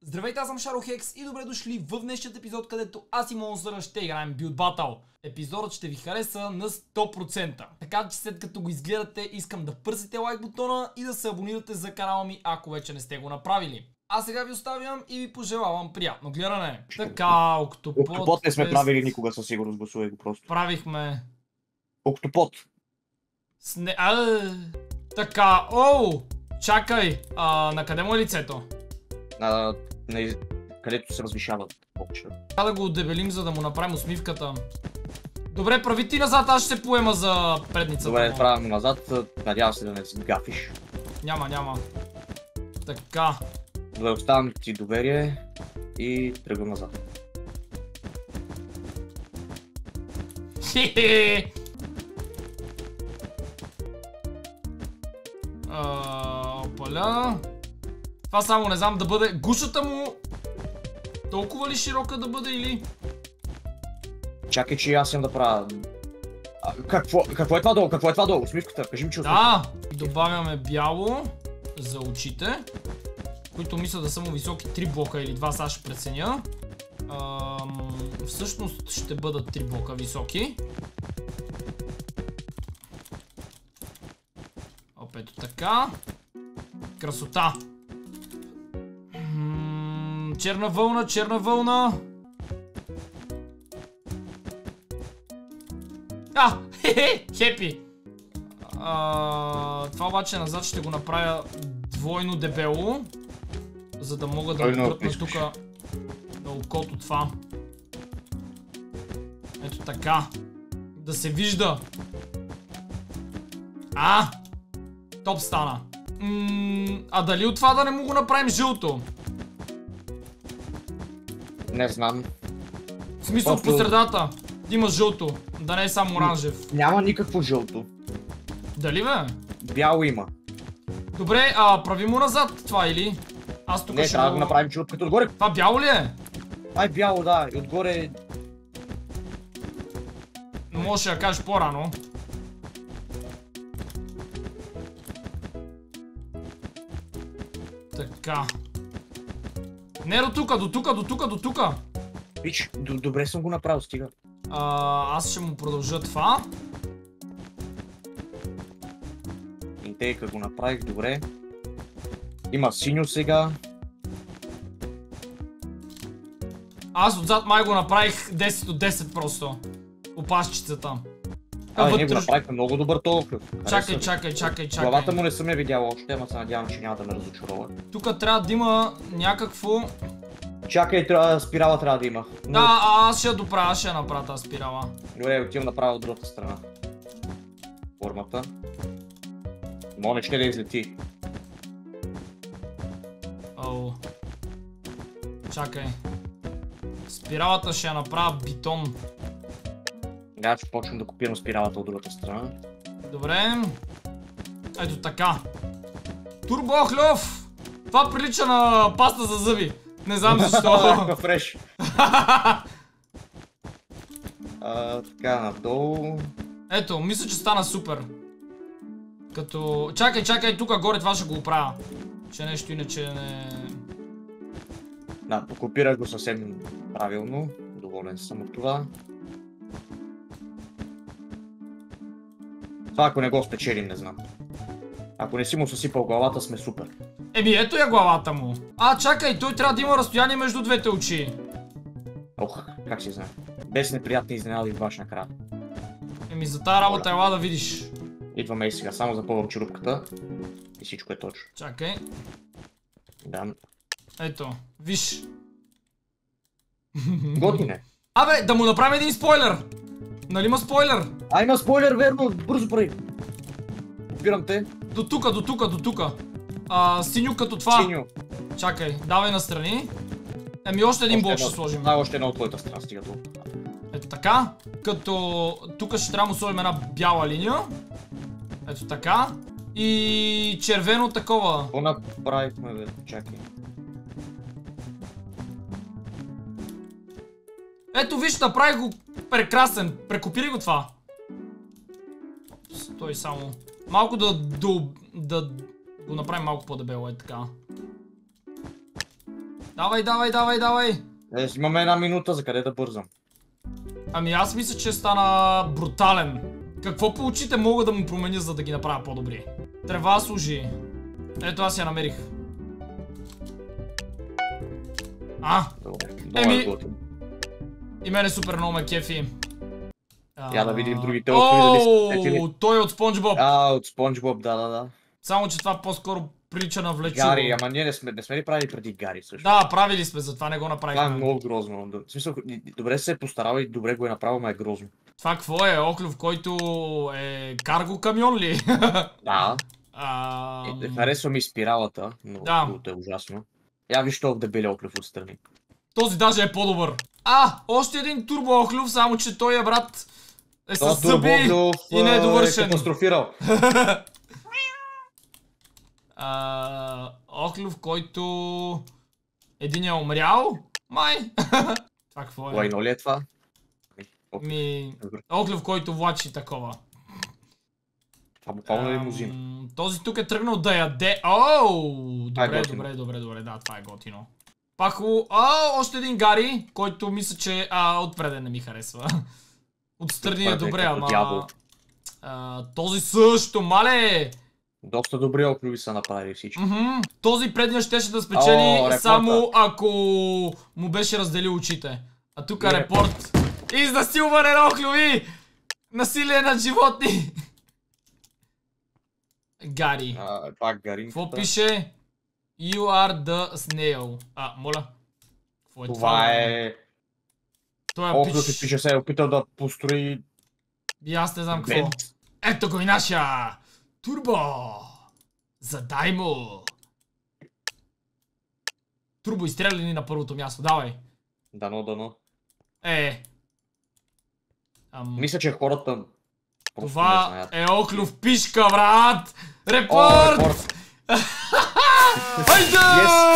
Здравейте, аз съм Шарохекс и добре дошли в днешният епизод, където аз и Монстъра ще играем Build Battle. Епизодът ще ви хареса на 100%. Така че след като го изгледате, искам да пърсите лайк бутона и да се абонирате за канала ми, ако вече не сте го направили. А сега ви оставям и ви пожелавам приятно гледане. Така, Октопод... Октопод не сме правили никога със сигурност, гласувай го просто. Правихме... Октопод. Така, оу! Чакай, на къде му е лицето? Където се възвишават повече. Трябва да го отдебелим, за да му направим усмивката. Добре, прави ти назад, аз ще се поема за предницата. Добре, правим назад, надявам се да не си гафиш. Няма. Така. Добре, оставам ти доверие и тръгвам назад. Хе-хе! Опаля. Това само не знам да бъде. Гушата му толкова ли широка да бъде или? Чакай, че аз имам да правя... Какво е това долу? Какво е това долу? Усмивката, кажи ми, че да, добавяме бяло за очите, които мисля да са му високи 3 блока или 2, сега ще преценя. Всъщност ще бъдат 3 блока високи. Ето така. Красота. Черна вълна. Хепи. Това обаче назад ще го направя двойно дебело, за да мога да отдръпна тук на окото това. Ето така. Да се вижда. Топ стана. А дали от това да не му го направим жълто? Не знам. В смисъл по средата. Има жълто. Да не е само оранжев. Няма никакво жълто. Дали бе? Бяло има. Добре, прави му назад това или? Аз тук ще трябва да направим черупката отгоре. Това бяло ли е? Това е бяло, да. И отгоре... Може да кажеш по-рано. Така. Не до тука. Виж, добре съм го направил, стига. Аз ще му продължа това. Интейка го направих, добре. Има синьо сега. Аз отзад май го направих 10 от 10 просто. Опашчицата. Ние го направихме много добър толкова. Чакай. Главата му не съм я видял още, ама се надявам, че няма да ме разочарова. Тук трябва да има някакво... Чакай, спирала трябва да има. Да, аз ще я доправя, ще я направя тази спирала. Добре, отивам направя от другата страна. Формата. Моля, ще да излети. Чакай. Спиралата ще я направя бетон. Да, ще почвам да копирам спиралата от другата страна. Добре. Ето така. Турбохлюв! Това прилича на паста за зъби. Не знам защо. Фреш. Така, надолу. Ето, мисля, че стана супер. Като... Чакай, тук горе това ще го оправя. Че нещо иначе не... Да, покопирах го съвсем правилно. Доволен съм от това. Това ако не го спечелим, не знам. Ако не си му съсипал главата, сме супер. Ето я главата му. Чакай, той трябва да има разстояние между двете очи. Как си знае. Без неприятни изненади баш накрая. За тази работа ела да видиш. Идваме и сега, само запълвам черупката. И всичко е точно. Чакай. Да. Ето, виж. Готине. Да му направим един спойлер. Нали има спойлер? Има спойлер, верно, бързо прави. Опирам те. До тука. Синьо като това. Синьо. Чакай, давай настрани. Още един блок ще сложим. Още една от твоята страна стига долу. Ето така. Като тук ще трябва да му сложим една бяла линия. Ето така. И червено такова. Какво направихме, бе? Чакай. Ето виж, направих го прекрасен. Прекопирай го това. Стой само. Малко да го направим малко по-дебело, е така. Давай, давай, давай, давай. Имаме една минута, за къде да бързам? Ами аз мисля, че стана брутален. Какво по очите мога да му променя, за да ги направя по-добри? Трева служи. Ето аз я намерих. Добре, Еми, и мене супер много ме кефи. Я да видим другите октови. Той е от Спонж Боб. От Спонж Боб, да. Само че това по-скоро прилича на влечу. Гари, ама ние не сме ли правили преди Гари също? Да, правили сме, затова не го направихме. Това е много грозно. В смисъл, добре се е постарал и добре го е направил, ма е грозно. Това какво е? Оклюв, който е карго камион ли? Да. Харесва ми спиралата, но другото е ужасно. Я виж толкова дебелия оклюв отстрани. Този даже е по-добър. Още един турбо оклюв, само че той е брат е с зъби и не е довършен. Е катастрофирал. Оклюв, който един е умрял? Май! Това какво е? Лайно ли е това? Оклюв, който влачи такова. Това буквално е лимузин. Този тук е тръгнал да яде. Добре, да, това е готино. Пак хубаво. Още един Гари, който мисля, че отпреде не ми харесва. Отстрани е добре, ама... този също, мале! Доста добри оклюви са направили всички. Този предния щеше да спечели само ако му беше разделил очите. А тук е репорт. Изнасилване на оклюви! Насилие над животни! Гари. Това Гари. Какво пише? You are the snail. Моля. Какво е това? Това е... Оклюв се пише, се е опитал да построи... И аз не знам какво. Ето го и наша! Турбо! Задай му! Турбо, изстреляли ни на първото място, давай! Дано. Мисля, че хората... Това е оклюв пишка, брат! Репорт! Хайде!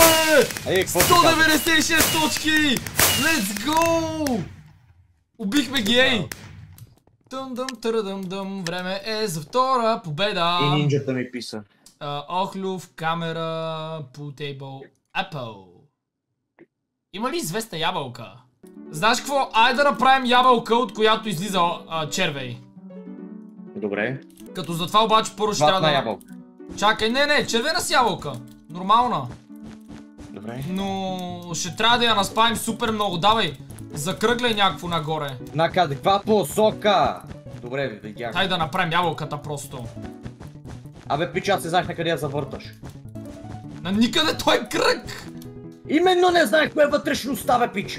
196 точки! Let's go! Убихме ги, ей! Тъм-дъм-търдъм-дъм, време е за втора победа! И нинджата ми писа. Оклюв, камера, pool apple. Има ли известна ябълка? Знаеш какво? Айде да направим ябълка, от която излиза червей. Добре. Като за това обаче първо ще трябва да... ябълка. Чакай, не, червена с ябълка. Нормална. Добре. Но ще трябва да я наспавим супер много. Давай, закръгляй някакво нагоре. На каква посока? Добре, видях. Дай да направим ябълката просто. Абе, пича, аз не знаех на къде я завърташ. На никъде, той е кръг! Именно не знаех кое е вътрешността, бе, пич.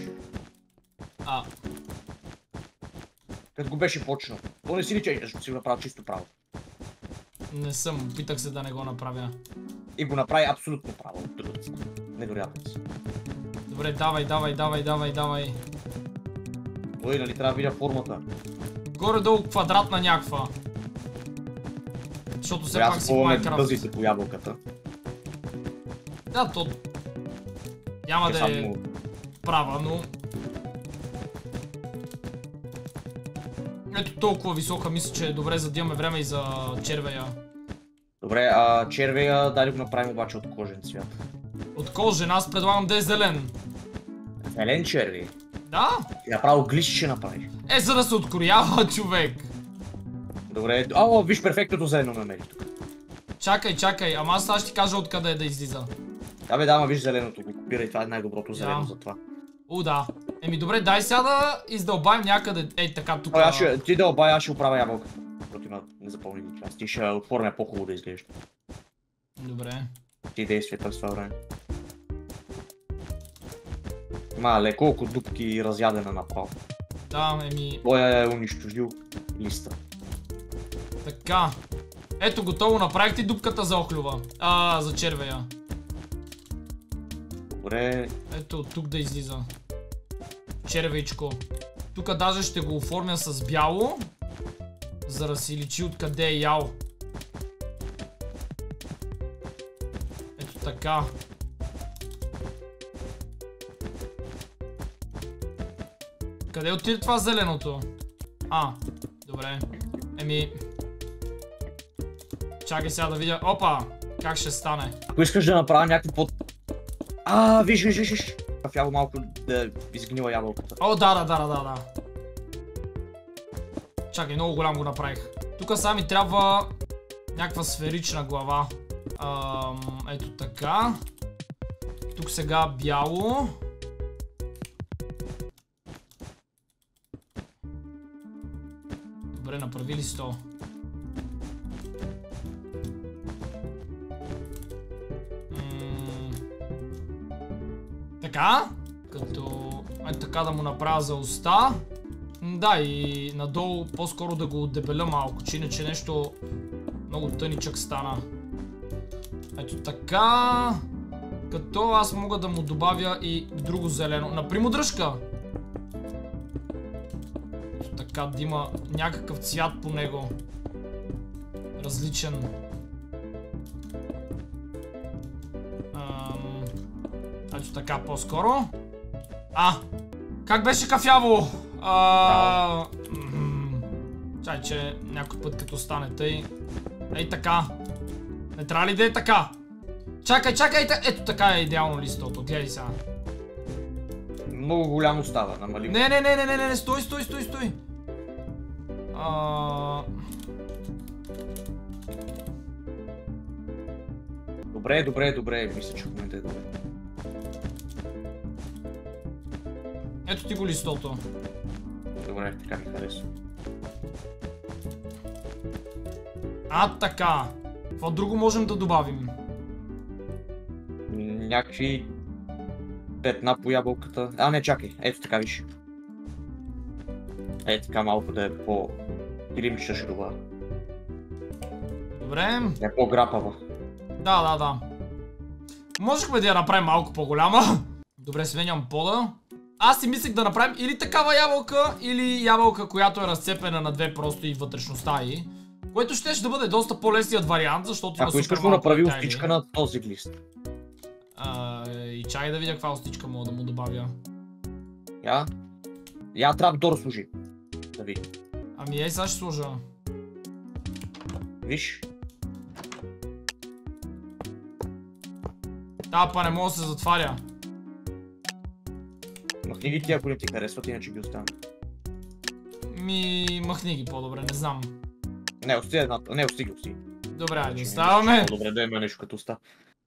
Като го беше почнал. То не си ли, че си го направил чисто право? Не съм, опитах се да не го направя. И го направи абсолютно право. Невероятно си. Добре, давай. Ой, нали трябва да видя формата? Горе-долу квадратна някаква. Защото все пак си Майнкрафт. Бъзите по ябълката. Да, то... Няма да е права, но... Ето толкова висока, мисля, че е добре, за да имаме време и за червея. Добре, червея дали го направим обаче от кожен цвят? От кожен, аз предлагам да е зелен. Зелен червей? Да. И направо глис ще направиш. За да се откроява, човек. Добре, виж перфектното зелено намери тук. Чакай, ама аз ще ти кажа откъде е да излиза. Да, ама виж зеленото, го копирай, това е най-доброто зелено за това. Да. Добре, дай сега да издълбаем някъде, така тук. Ти дълбай, аз ще оправя ябълката. Против не запълнени част. Ти ще отворим по-хубаво да изглежда. Добре. Ти действията в това време. Мале, колко дупки разядена направо. Да, Той е унищожил листа. Така. Ето, готово, направихте дупката за оклюва. За червея. Добре. Ето, от тук да излиза. Червейчко. Тук даже ще го оформя с бяло, за да си личи откъде е ял. Ето така. Къде отиде това зеленото? Добре. Чакай сега да видя. Опа! Как ще стане? Ако искаш да направя някакво Виж. Кафяво малко да изгнила ябълката. О, да. Чакай, много голям го направих. Тук сега ми трябва някаква сферична глава. Ето така. Тук сега бяло. Добре, направи ли 100? Така. Като... Ето така да му направя за уста. Да, и надолу по-скоро да го отдебеля малко, че иначе нещо много тъничък стана. Ето така. Като аз мога да му добавя и друго зелено. Например, дръжка. Ето така, да има някакъв цвят по него. Различен. Ето така по-скоро. Как беше кафяво? Чай, че някой път като стане тъй. Ей така. Не трябва ли да е така? Чакай, ето така е идеално листото, гледай сега. Много голямо става, намали. Не, стой. Добре, мисля, че в момента е добре. Ето ти го листото. Добре, така ми харесва. Така. Какво друго можем да добавим? Някакви петна по ябълката. Не, чакай. Ето така, виж. Ето така малко да е по-килимчета ще добавя. Добре. Да е по-грапава. Да. Можехме да я направим малко по-голяма. Добре, сменям пода. Аз си мислех да направим или такава ябълка, или ябълка, която е разцепена на две просто и вътрешността й. Което ще да бъде доста по-лесният вариант, защото има супер малко. Ако искаш да направи устичка на този глист. И чай да видя каква устичка мога да му добавя. Я трапдор служи. Да види. Ей сега ще сложа. Виж. Па не мога да се затваря. Махни ги ти, ако не ти харесват, иначе ги оставям. Махни ги по-добре, не знам. Не, ости. Добре, айде, оставаме. Добре, да има нещо като уста.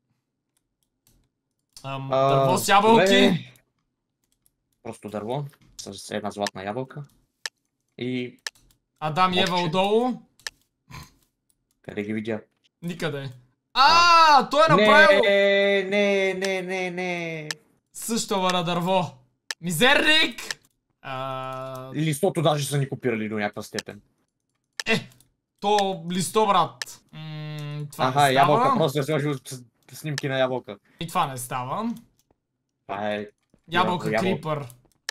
Дърво с ябълки. Просто дърво, с една златна ябълка. И... Адам и Ева отдолу. Къде ги видя? Никъде. Той е направил... Не. Също на дърво. Мизерник! Листото даже са ни копирали до някаква степен. То листо, брат. Това не става. Ябълка, просто е сложил снимки на ябълка. И това не става. Това е... Ябълка крипър.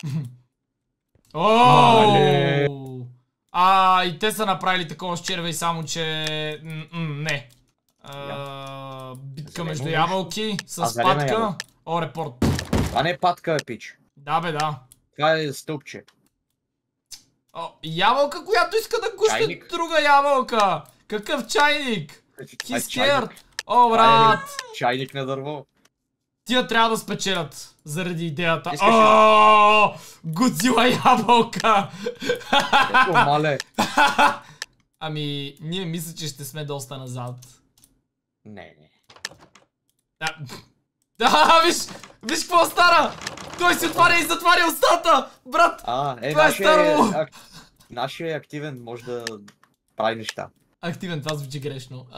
И те са направили такова с червей, само че... Не. Битка между ябълки с патка. Репорт. Това не е патка, бе, пич. Да, бе, да. Това е стълбче. Ябълка, която иска да гушне друга ябълка. Какъв чайник? He's scared. Брат. Чайник на дърво. Тия трябва да спечелят заради идеята. Годзила ябълка. Мале. Ние мисля, че ще сме доста назад. Не. Виж какво стана! Той си отваря и затваря устата! Брат! Това е старо! Нашия е активен, може да прави неща. Активен, това звучи грешно.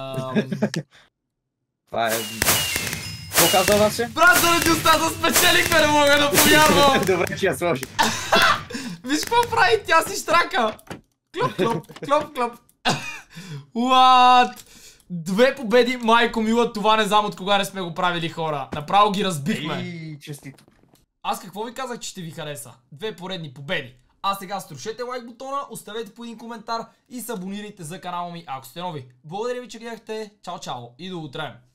Това е... Какво казва Васе? Брат, заради устата спечелихме, не мога да повярвам! Добре, че я сложи. Виж какво прави, тя си штрака! Клоп. What? 2 победи, майко мила, това не знам от кога не сме го правили, хора. Направо ги разбихме. Честито. Аз какво ви казах, че ще ви хареса? 2 поредни победи. Сега струшете лайк бутона, оставете по един коментар и се абонирайте за канала ми, ако сте нови. Благодаря ви, че гледахте. Чао и до утре.